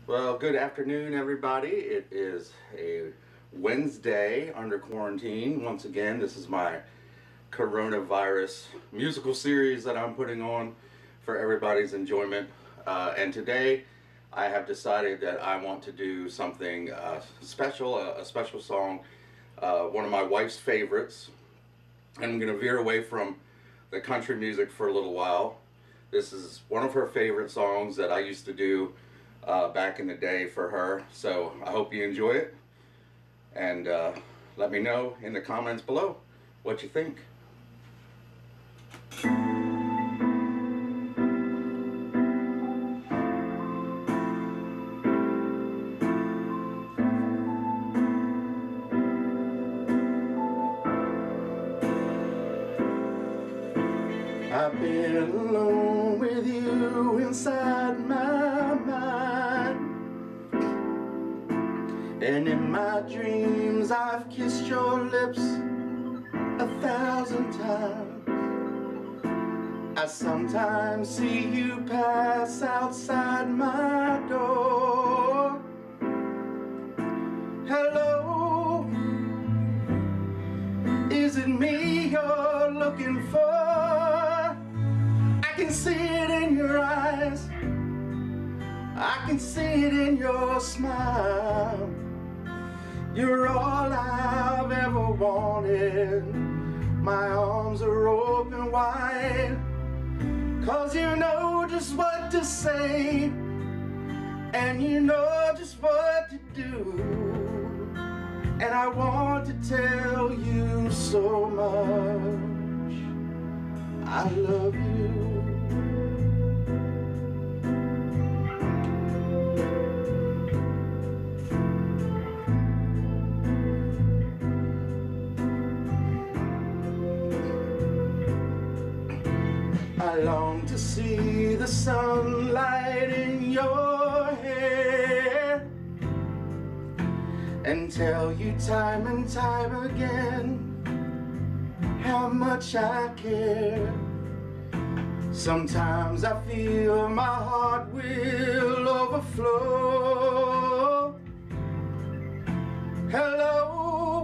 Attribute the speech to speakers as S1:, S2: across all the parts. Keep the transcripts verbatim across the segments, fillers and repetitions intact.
S1: Well, good afternoon, everybody. It is a Wednesday under quarantine. Once again, this is my coronavirus musical series that I'm putting on for everybody's enjoyment. Uh, and today, I have decided that I want to do something uh, special, a, a special song, uh, one of my wife's favorites. And I'm going to veer away from the country music for a little while. This is one of her favorite songs that I used to do uh, back in the day for her. So I hope you enjoy it, and uh, let me know in the comments below what you think. I've been alone with you inside my mind, and in my dreams I've kissed your lips a thousand times. I sometimes see you pass outside my door. Hello, is it me you're looking for? I can see it in your eyes, I can see it in your smile. You're all I've ever wanted. My arms are open wide, 'cause you know just what to say, and you know just what to do. And I want to tell you so much, I love you. I long to see the sunlight in your hair, and tell you time and time again how much I care. Sometimes I feel my heart will overflow. Hello,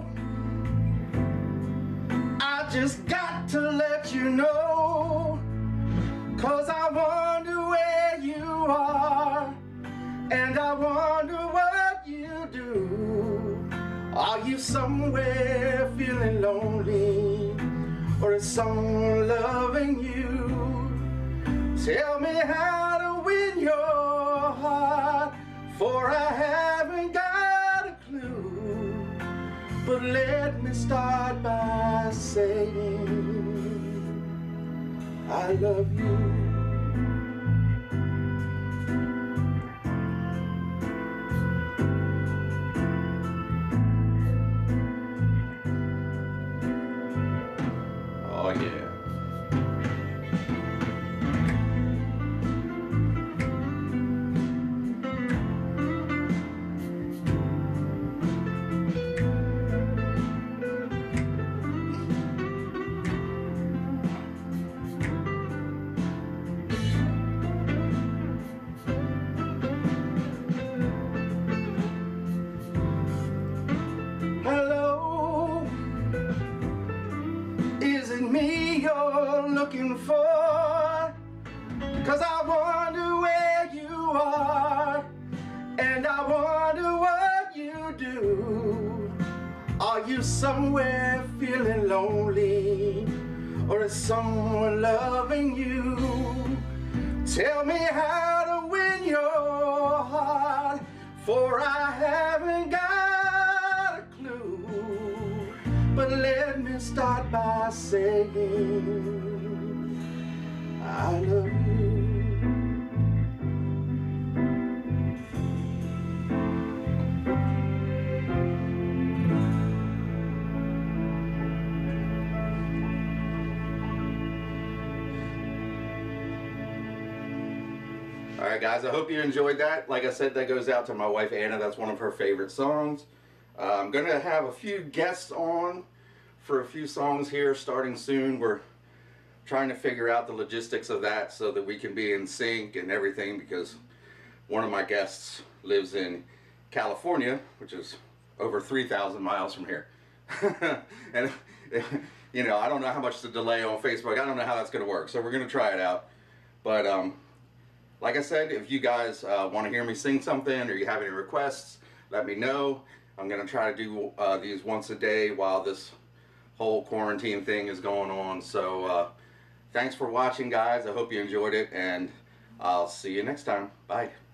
S1: I just got to let you know, 'cause I wonder where you are, and I wonder what you do. Are you somewhere feeling lonely, or is someone loving you? Tell me how to win your heart, for I haven't got a clue. But let me start by saying I love you. Oh yeah. Hello, is it me you're looking for? 'Cause I wonder where you are, and I wonder what you do. Are you somewhere feeling lonely, or is someone loving you? Tell me how to win your heart, for I haven't got a clue. But let me start by saying I love you. Alright guys, I hope you enjoyed that. Like I said, that goes out to my wife Anna. That's one of her favorite songs. Uh, I'm going to have a few guests on for a few songs here starting soon. We're trying to figure out the logistics of that so that we can be in sync and everything, because one of my guests lives in California, which is over three thousand miles from here. And, you know, I don't know how much the delay on Facebook, I don't know how that's going to work. So we're going to try it out. But, um, like I said, if you guys uh, want to hear me sing something or you have any requests, let me know. I'm going to try to do uh, these once a day while this whole quarantine thing is going on. So uh, thanks for watching, guys. I hope you enjoyed it, and I'll see you next time. Bye.